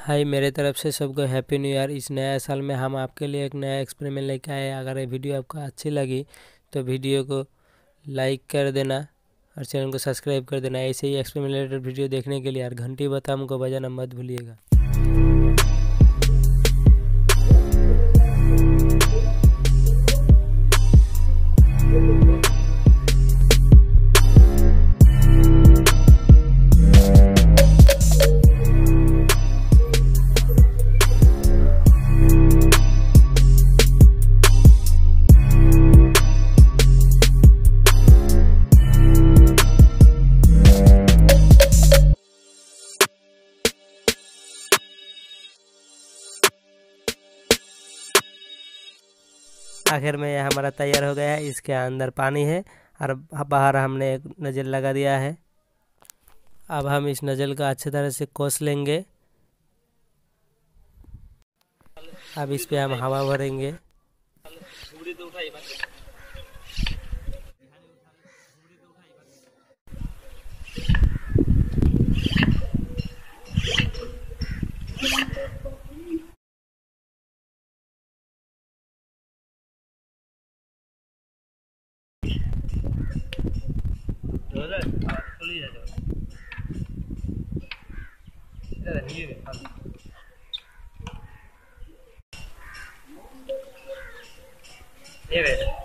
हाय, मेरे तरफ से सबको हैप्पी न्यू ईयर। इस नया साल में हम आपके लिए एक नया एक्सपेरिमेंट लेके आए हैं। अगर ये वीडियो आपको अच्छी लगी तो वीडियो को लाइक कर देना और चैनल को सब्सक्राइब कर देना। ऐसे ही एक्सपेरिमेंट रिलेटेड वीडियो देखने के लिए यार घंटी बटन को बजाना मत भूलिएगा। आखिर में यह हमारा तैयार हो गया है। इसके अंदर पानी है और बाहर हमने एक नज़ल लगा दिया है। अब हम इस नज़ल का अच्छी तरह से कोस लेंगे। अब इस पे हम हवा भरेंगे। ये